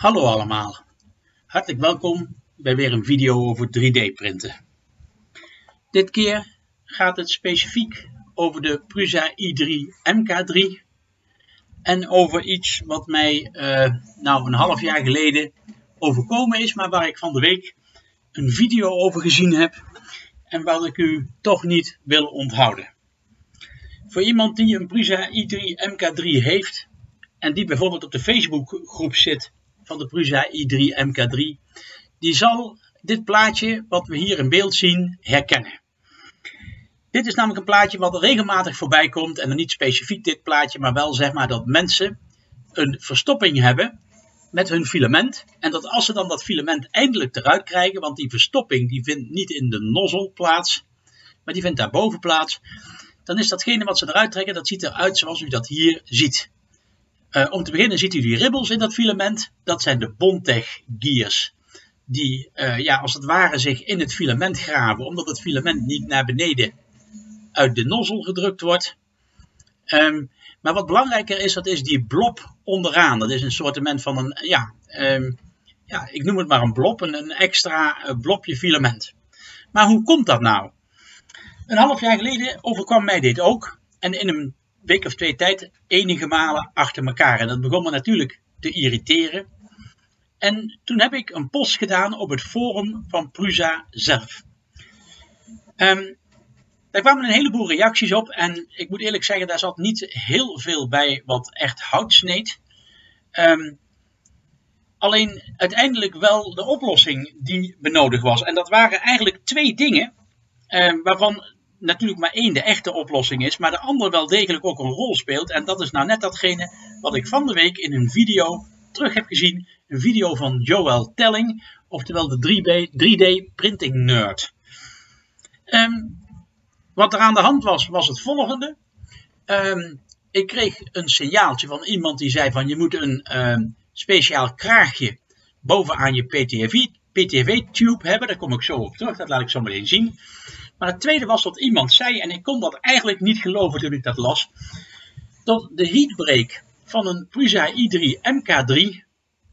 Hallo allemaal, hartelijk welkom bij weer een video over 3D printen. Dit keer gaat het specifiek over de Prusa i3 MK3 en over iets wat mij een half jaar geleden overkomen is, maar waar ik van de week een video over gezien heb en wat ik u toch niet wil onthouden. Voor iemand die een Prusa i3 MK3 heeft en die bijvoorbeeld op de Facebookgroep zit van de Prusa i3 MK3, die zal dit plaatje wat we hier in beeld zien herkennen. Dit is namelijk een plaatje wat regelmatig voorbij komt en dan niet specifiek dit plaatje, maar wel zeg maar dat mensen een verstopping hebben met hun filament en dat als ze dan dat filament eindelijk eruit krijgen, want die verstopping die vindt niet in de nozzel plaats, maar die vindt daarboven plaats, dan is datgene wat ze eruit trekken, dat ziet eruit zoals u dat hier ziet. Om te beginnen ziet u die ribbels in dat filament. Dat zijn de Bondtech gears. Die als het ware zich in het filament graven. Omdat het filament niet naar beneden uit de nozzel gedrukt wordt. Maar wat belangrijker is, dat is die blob onderaan. Dat is een soortement van een, ik noem het maar een blob. Een extra blobje filament. Maar hoe komt dat nou? Een half jaar geleden overkwam mij dit ook. En in een week of twee tijd enige malen achter elkaar. En dat begon me natuurlijk te irriteren. En toen heb ik een post gedaan op het forum van Prusa zelf. Daar kwamen een heleboel reacties op. En ik moet eerlijk zeggen, daar zat niet heel veel bij wat echt hout sneed. Alleen uiteindelijk wel de oplossing die benodigd was. En dat waren eigenlijk twee dingen waarvan natuurlijk maar één de echte oplossing is, maar de andere wel degelijk ook een rol speelt. En dat is nou net datgene wat ik van de week in een video terug heb gezien. Een video van Joel Telling, oftewel de 3D printing nerd. Wat er aan de hand was, was het volgende. Ik kreeg een signaaltje van iemand die zei van je moet een speciaal kraagje bovenaan je PTFE-tube hebben. Daar kom ik zo op terug, dat laat ik zo meteen zien. Maar het tweede was dat iemand zei, en ik kon dat eigenlijk niet geloven toen ik dat las, dat de heatbreak van een Prusa i3 MK3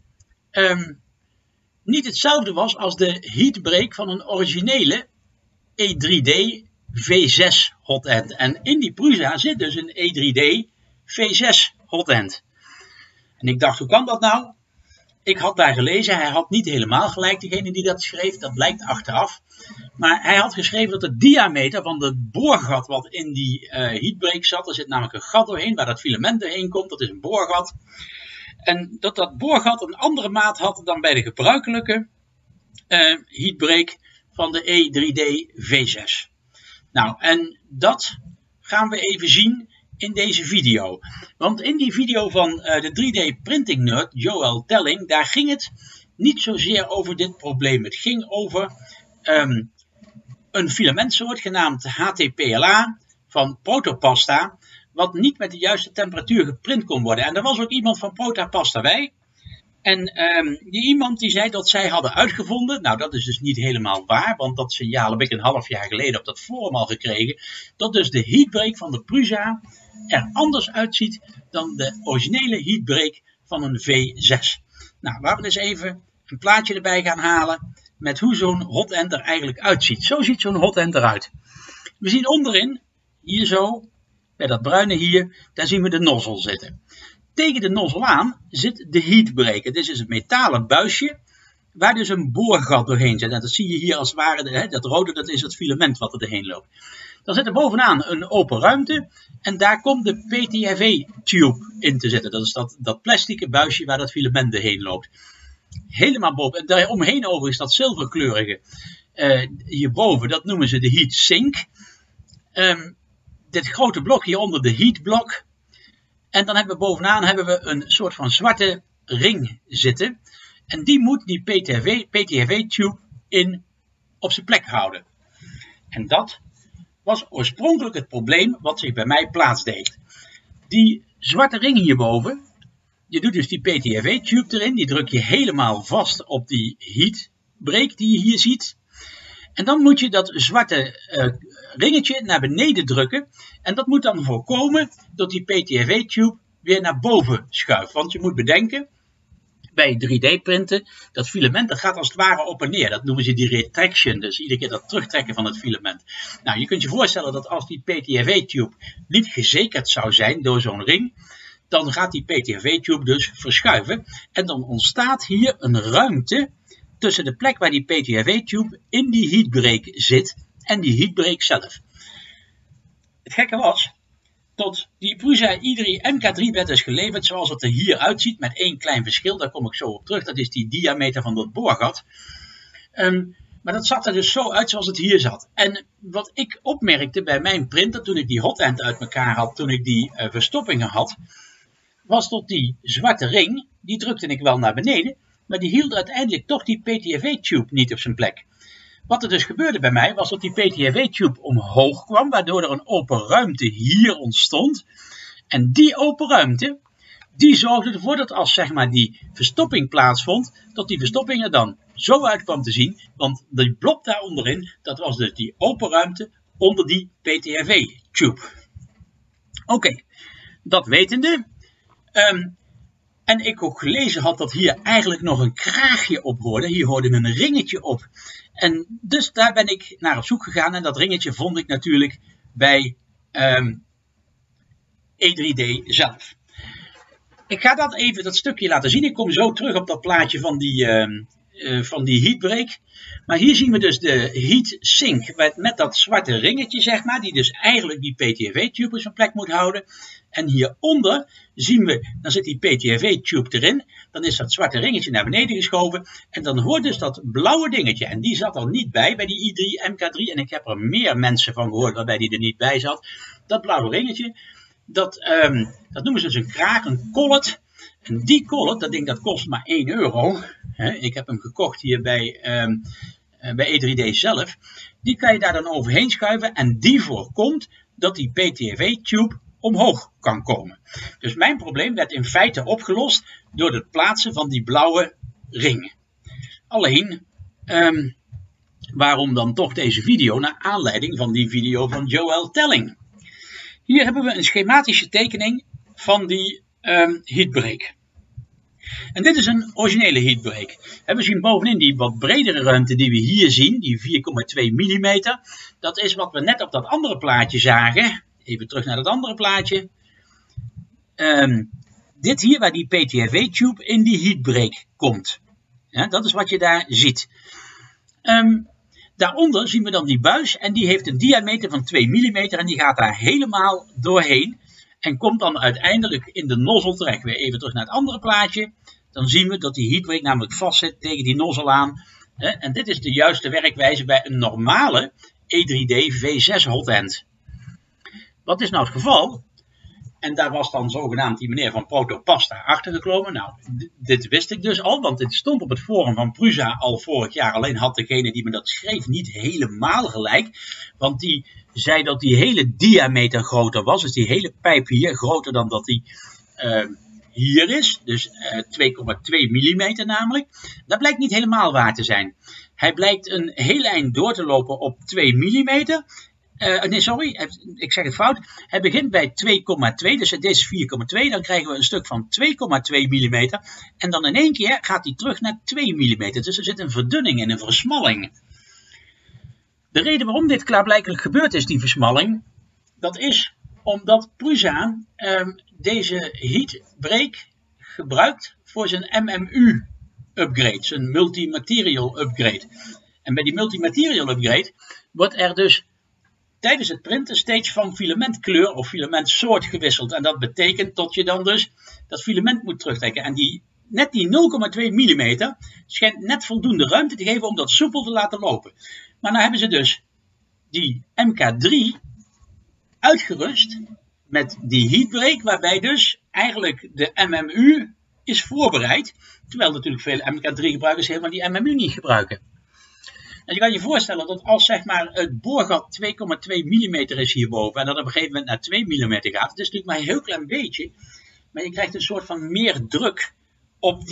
niet hetzelfde was als de heatbreak van een originele E3D V6 hot end. En in die Prusa zit dus een E3D V6 hot end. En ik dacht, hoe kan dat nou? Ik had daar gelezen, hij had niet helemaal gelijk, degene die dat schreef, dat blijkt achteraf. Maar hij had geschreven dat de diameter van het boorgat wat in die heatbreak zat, er zit namelijk een gat doorheen waar dat filament doorheen komt, dat is een boorgat. En dat boorgat een andere maat had dan bij de gebruikelijke heatbreak van de E3D V6. Nou, en dat gaan we even zien in deze video. Want in die video van de 3D printing nerd, Joel Telling, daar ging het niet zozeer over dit probleem. Het ging over een filamentsoort genaamd HTPLA van Protopasta, wat niet met de juiste temperatuur geprint kon worden. En er was ook iemand van Protopasta bij. En die iemand die zei dat zij hadden uitgevonden, nou dat is dus niet helemaal waar, want dat signaal heb ik een half jaar geleden op dat forum al gekregen, dat dus de heatbreak van de Prusa er anders uitziet dan de originele heatbreak van een V6. Nou, laten we dus even een plaatje erbij gaan halen met hoe zo'n hot end er eigenlijk uitziet. Zo ziet zo'n hot end eruit. We zien onderin, hier zo, bij dat bruine hier, daar zien we de nozzel zitten. Tegen de nozzel aan zit de heatbreak. Het is dus een metalen buisje waar dus een boorgat doorheen zit. En dat zie je hier als het ware, dat rode, dat is het filament wat er doorheen loopt. Dan zit er bovenaan een open ruimte en daar komt de PTFE-tube in te zitten. Dat is dat plastic buisje waar dat filament doorheen loopt. Helemaal boven. En daar omheen over is dat zilverkleurige hierboven, dat noemen ze de heat sink. Dit grote blok hieronder de heat block. En dan hebben we bovenaan een soort van zwarte ring zitten. En die moet die PTFE-tube op zijn plek houden. En dat was oorspronkelijk het probleem wat zich bij mij plaatsdeed. Die zwarte ring hierboven, je doet dus die PTFE-tube erin, die druk je helemaal vast op die heatbreak die je hier ziet. En dan moet je dat zwarte ringetje naar beneden drukken. En dat moet dan voorkomen dat die PTFE-tube weer naar boven schuift. Want je moet bedenken, bij 3D printen, dat filament dat gaat als het ware op en neer. Dat noemen ze die retraction, dus iedere keer dat terugtrekken van het filament. Nou, je kunt je voorstellen dat als die PTFE-tube niet gezekerd zou zijn door zo'n ring, dan gaat die PTFE-tube dus verschuiven. En dan ontstaat hier een ruimte tussen de plek waar die PTFE-tube in die heatbreak zit en die heatbreak zelf. Het gekke was, tot die Prusa i3 MK3 werd dus geleverd zoals het er hier uitziet, met één klein verschil, daar kom ik zo op terug, dat is die diameter van dat boorgat. Maar dat zag er dus zo uit zoals het hier zat. En wat ik opmerkte bij mijn printer, toen ik die hot end uit elkaar had, toen ik die verstoppingen had, was tot die zwarte ring, die drukte ik wel naar beneden, maar die hield uiteindelijk toch die PTFE-tube niet op zijn plek. Wat er dus gebeurde bij mij, was dat die PTFE-tube omhoog kwam, waardoor er een open ruimte hier ontstond. En die open ruimte, die zorgde ervoor dat als zeg maar die verstopping plaatsvond, dat die verstopping er dan zo uit kwam te zien. Want die blok daar onderin, dat was dus die open ruimte onder die PTFE-tube. Oké, dat wetende. En ik ook gelezen had dat hier eigenlijk nog een kraagje op hoorde. Hier hoorde een ringetje op. En dus daar ben ik naar op zoek gegaan. En dat ringetje vond ik natuurlijk bij E3D zelf. Ik ga dat stukje laten zien. Ik kom zo terug op dat plaatje van die heatbreak. Maar hier zien we dus de heat sink met dat zwarte ringetje, zeg maar. Die dus eigenlijk die PTFE-tube op zijn plek moet houden. En hieronder zien we, dan zit die PTFE-tube erin. Dan is dat zwarte ringetje naar beneden geschoven. En dan hoort dus dat blauwe dingetje. En die zat er niet bij die i3 MK3. En ik heb er meer mensen van gehoord waarbij die er niet bij zat. Dat blauwe ringetje, dat noemen ze dus een kraag, een collet. En die collet, dat ding dat kost maar €1. Ik heb hem gekocht hier bij E3D zelf. Die kan je daar dan overheen schuiven. En die voorkomt dat die PTFE-tube omhoog kan komen. Dus mijn probleem werd in feite opgelost door het plaatsen van die blauwe ring. Alleen, waarom dan toch deze video? Naar aanleiding van die video van Joel Telling. Hier hebben we een schematische tekening van die heatbreak. En dit is een originele heatbreak. En we zien bovenin die wat bredere ruimte die we hier zien, die 4,2 mm. Dat is wat we net op dat andere plaatje zagen. Even terug naar dat andere plaatje. Dit hier waar die PTFE-tube in die heatbreak komt. Ja, dat is wat je daar ziet. Daaronder zien we dan die buis en die heeft een diameter van 2 mm en die gaat daar helemaal doorheen. En komt dan uiteindelijk in de nozzel terecht. Weer even terug naar het andere plaatje. Dan zien we dat die heatbreak namelijk vastzit tegen die nozzel aan. En dit is de juiste werkwijze bij een normale E3D V6 hot end. Wat is nou het geval? En daar was dan zogenaamd die meneer van Protopasta achtergekomen. Nou, dit wist ik dus al, want dit stond op het forum van Prusa al vorig jaar. Alleen had degene die me dat schreef niet helemaal gelijk. Want die zei dat die hele diameter groter was. Dus die hele pijp hier groter dan dat die hier is. Dus 2,2 mm namelijk. Dat blijkt niet helemaal waar te zijn. Hij blijkt een heel eind door te lopen op 2 mm. Nee, sorry, ik zeg het fout. Hij begint bij 2,2, dus het is 4,2. Dan krijgen we een stuk van 2,2 mm. En dan in één keer gaat hij terug naar 2 mm. Dus er zit een verdunning en een versmalling. De reden waarom dit klaarblijkelijk gebeurd is, die versmalling, dat is omdat Prusa deze heatbreak gebruikt voor zijn MMU upgrade, zijn multimaterial upgrade. En bij die multimaterial upgrade wordt er dus tijdens het printen steeds van filamentkleur of filamentsoort gewisseld. En dat betekent dat je dan dus dat filament moet terugtrekken. En net die 0,2 mm schijnt net voldoende ruimte te geven om dat soepel te laten lopen. Maar nou hebben ze dus die MK3 uitgerust met die heatbreak, waarbij dus eigenlijk de MMU is voorbereid. Terwijl natuurlijk veel MK3 gebruikers helemaal die MMU niet gebruiken. En je kan je voorstellen dat als zeg maar het boorgat 2,2 mm is hierboven en dat op een gegeven moment naar 2 mm gaat, het is natuurlijk maar een heel klein beetje, maar je krijgt een soort van meer druk op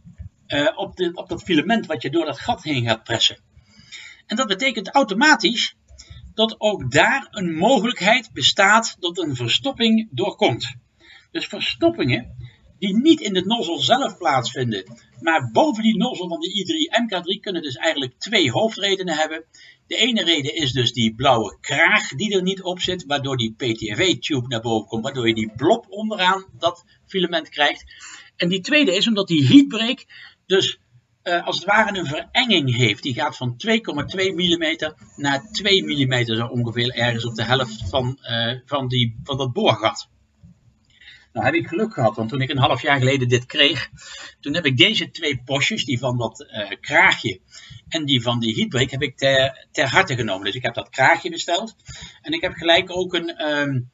dat filament wat je door dat gat heen gaat pressen. En dat betekent automatisch dat ook daar een mogelijkheid bestaat dat een verstopping doorkomt. Dus verstoppingen die niet in de nozzel zelf plaatsvinden, maar boven die nozzel van de i3 MK3 kunnen dus eigenlijk twee hoofdredenen hebben. De ene reden is dus die blauwe kraag die er niet op zit, waardoor die PTFE-tube naar boven komt, waardoor je die blob onderaan dat filament krijgt. En die tweede is omdat die heatbreak dus als het ware een verenging heeft. Die gaat van 2,2 mm naar 2 mm, zo ongeveer ergens op de helft van dat boorgat. Nou heb ik geluk gehad, want toen ik een half jaar geleden dit kreeg, toen heb ik deze twee postjes, die van dat kraagje en die van die heatbreak, heb ik ter harte genomen. Dus ik heb dat kraagje besteld en ik heb gelijk ook een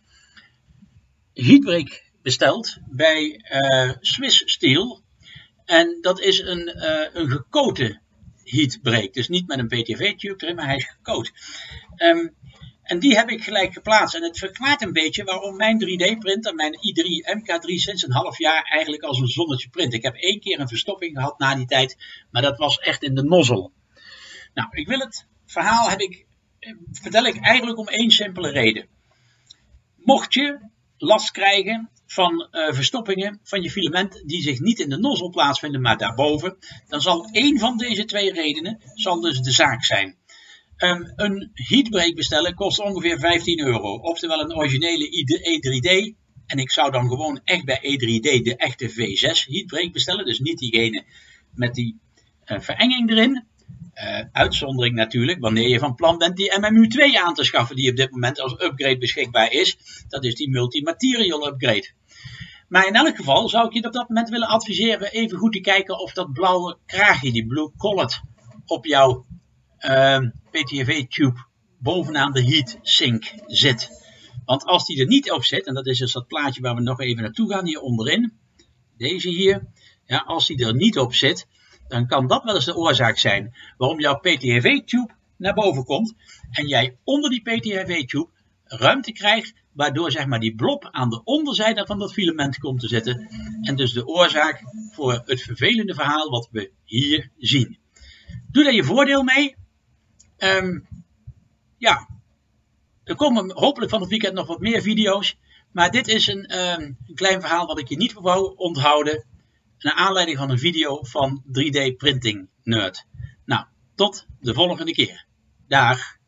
heatbreak besteld bij Swiss Steel. En dat is een gekoten heatbreak, dus niet met een PTFE-tube erin, maar hij is gekoot. En die heb ik gelijk geplaatst. En het verklaart een beetje waarom mijn 3D-printer, mijn i3 MK3, sinds een half jaar eigenlijk als een zonnetje print. Ik heb 1 keer een verstopping gehad na die tijd, maar dat was echt in de nozzel. Nou, het verhaal vertel ik eigenlijk om 1 simpele reden. Mocht je last krijgen van verstoppingen van je filament die zich niet in de nozzel plaatsvinden, maar daarboven, dan zal 1 van deze 2 redenen dus de zaak zijn. Een heatbreak bestellen kost ongeveer €15. Oftewel een originele E3D. En ik zou dan gewoon echt bij E3D de echte V6 heatbreak bestellen. Dus niet diegene met die verenging erin. Uitzondering natuurlijk wanneer je van plan bent die MMU2 aan te schaffen. Die op dit moment als upgrade beschikbaar is. Dat is die multi-material upgrade. Maar in elk geval zou ik je op dat moment willen adviseren even goed te kijken of dat blauwe kraagje, die blue collet, op jouw PTFE-tube bovenaan de heatsink zit. Want als die er niet op zit, en dat is dus dat plaatje waar we nog even naartoe gaan hier onderin, deze hier, ja, als die er niet op zit, dan kan dat wel eens de oorzaak zijn waarom jouw PTFE-tube naar boven komt en jij onder die PTFE-tube ruimte krijgt, waardoor zeg maar die blob aan de onderzijde van dat filament komt te zitten en dus de oorzaak voor het vervelende verhaal wat we hier zien. Doe daar je voordeel mee. Ja, er komen hopelijk van het weekend nog wat meer video's. Maar dit is een klein verhaal wat ik je niet wou onthouden. Naar aanleiding van een video van 3D Printing Nerd. Nou, tot de volgende keer. Dag.